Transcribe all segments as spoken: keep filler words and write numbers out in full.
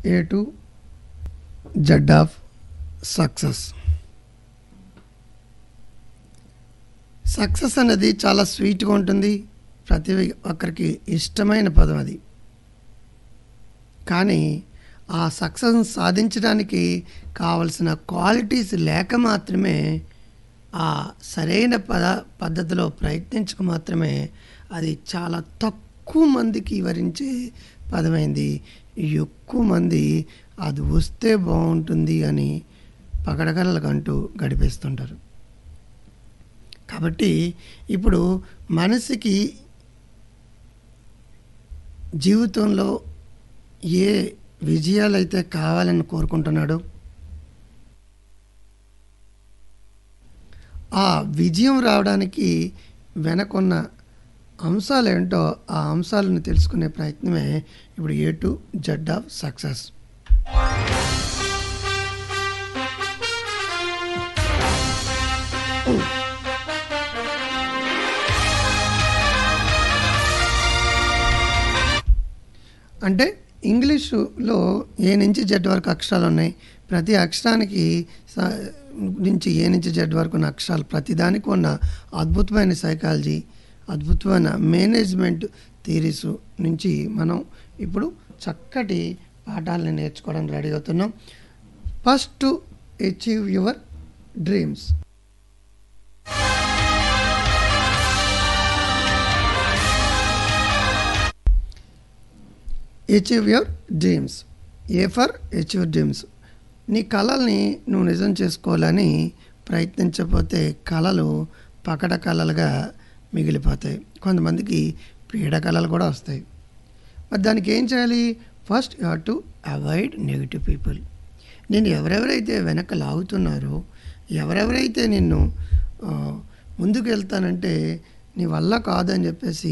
A to Z of success. Success అనేది చాలా స్వీట్గా ఉంటుంది, ప్రతి ఒక్కరికి ఇష్టమైన పదం అది. కానీ ఆ సక్సెస్ సాధించడానికి కావలసిన క్వాలిటీస్ లేక మాత్రమే, ఆ సరైన పద పద్ధతిలో ప్రయత్నించక మాత్రమే అది చాలా తక్కువ మందికి వివరించే పదమైంది. ఎక్కువ మంది అది వస్తే బాగుంటుంది అని పగడగలకంటూ గడిపేస్తుంటారు. కాబట్టి ఇప్పుడు మనిషికి జీవితంలో ఏ విజయాలు అయితే కావాలని కోరుకుంటున్నాడో, ఆ విజయం రావడానికి వెనకున్న అంశాలు ఏంటో ఆ అంశాలను తెలుసుకునే ప్రయత్నమే ఇప్పుడు A to Z of success. అంటే ఇంగ్లీషులో ఏ నుంచి జెడ్ వరకు అక్షరాలు ఉన్నాయి. ప్రతి అక్షరానికి నుంచి ఏ నుంచి జెడ్ వరకు ఉన్న అక్షరాలు, ప్రతిదానికి ఉన్న అద్భుతమైన సైకాలజీ, అద్భుతమైన మేనేజ్మెంట్ థియరీస్ నుంచి మనం ఇప్పుడు చక్కటి పాఠాలను నేర్చుకోవడానికి రెడీ అవుతున్నాం. First to achieve your dreams. Achieve your dreams. A for achieve dreams. నీ కళల్ని నువ్వు నిజం చేసుకోవాలని ప్రయత్నించకపోతే కళలు పకడ కళలుగా మిగిలిపోతాయి. కొంతమందికి పీడ కళలు కూడా వస్తాయి. మరి దానికి ఏం చేయాలి? First you have to avoid negative people. నేను ఎవరెవరైతే వెనక లాగుతున్నారో, ఎవరెవరైతే నిన్ను ముందుకు వెళ్తానంటే నీ వల్ల కాదని చెప్పేసి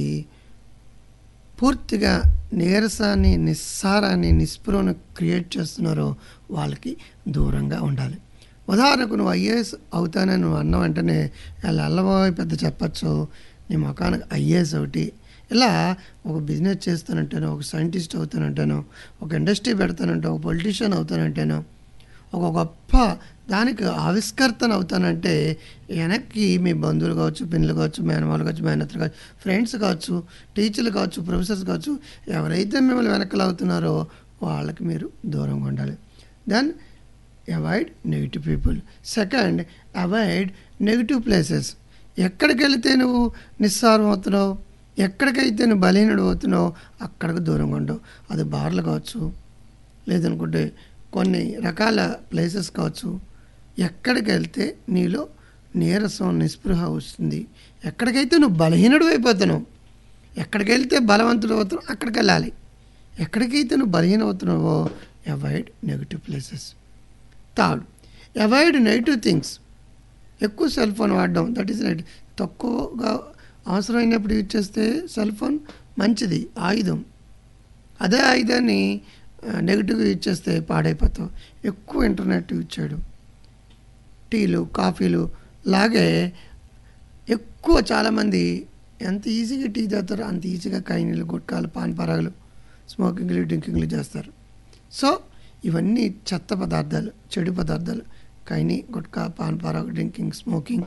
పూర్తిగా నీరసాన్ని, నిస్సారాన్ని, నిస్పృహను క్రియేట్ చేస్తున్నారో వాళ్ళకి దూరంగా ఉండాలి. ఉదాహరణకు నువ్వు ఐఏఎస్ అవుతానని నువ్వు అన్న వెంటనే వాళ్ళు అల్లబోయి పెద్ద చెప్పచ్చు, నీ ముఖానికి ఐఏఎస్ ఒకటి. ఇలా ఒక బిజినెస్ చేస్తానంటాను, ఒక సైంటిస్ట్ అవుతానంటాను, ఒక ఇండస్ట్రీ పెడతానంటే, ఒక పొలిటీషియన్ అవుతానంటాను, ఒక గొప్ప దానికి ఆవిష్కర్తన అవుతానంటే వెనక్కి మీ బంధువులు కావచ్చు, పిల్లలు కావచ్చు, మేనమాలు కావచ్చు, మేనత్తలు కావచ్చు, ఫ్రెండ్స్ కావచ్చు, టీచర్లు కావచ్చు, ప్రొఫెసర్స్ కావచ్చు, ఎవరైతే మిమ్మల్ని వెనకలు అవుతున్నారో వాళ్ళకి మీరు దూరంగా ఉండాలి. Then avoid negative people. Second, avoid negative places. ఎక్కడికి వెళితే నువ్వు నిస్సారం అవుతున్నావు, ఎక్కడికైతే నువ్వు బలహీనుడు అవుతున్నావు అక్కడికి దూరంగా ఉండవు. అది బార్లు కావచ్చు, లేదనుకుంటే కొన్ని రకాల ప్లేసెస్ కావచ్చు. ఎక్కడికి వెళ్తే నీలో నీరసం, నిస్పృహ వస్తుంది, ఎక్కడికైతే నువ్వు బలహీనుడు అయిపోతున్నావు, ఎక్కడికి వెళ్తే బలవంతుడు అవుతున్నావు అక్కడికి వెళ్ళాలి. ఎక్కడికైతే నువ్వు బలహీన అవుతున్నావో avoid negative places. Third, avoid negative things. ఎక్కువ సెల్ ఫోన్ వాడడం, దట్ ఈస్ రైట్. తక్కువగా అవసరమైనప్పుడు యూజ్ చేస్తే సెల్ ఫోన్ మంచిది, ఆయుధం. అదే ఆయుధాన్ని నెగిటివ్గా యూజ్ చేస్తే పాడైపోతాం. ఎక్కువ ఇంటర్నెట్ యూజ్ చేయడం, టీలు, కాఫీలు లాగే ఎక్కువ చాలామంది ఎంత ఈజీగా టీ తాగుతారో అంత ఈజీగా కైనీలు, గుట్కాలు, పాన్ పరాగులు, స్మోకింగ్లు, డ్రింకింగ్లు చేస్తారు. సో ఇవన్నీ చెత్త పదార్థాలు, చెడు పదార్థాలు. కైని, గుట్కా, పాన్ పరాగు, డ్రింకింగ్, స్మోకింగ్,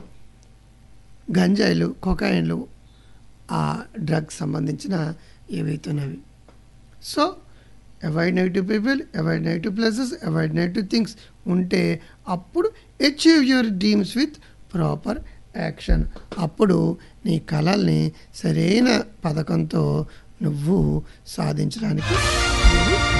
గంజాయిలు, కొకాయిన్లు, ఆ డ్రగ్స్ సంబంధించిన ఏవైతున్నవి. So avoid negative people, avoid negative places, avoid negative things ఉంటే అప్పుడు achieve your dreams with proper action. అప్పుడు నీ కళల్ని సరైన పథకంతో నువ్వు సాధించడానికి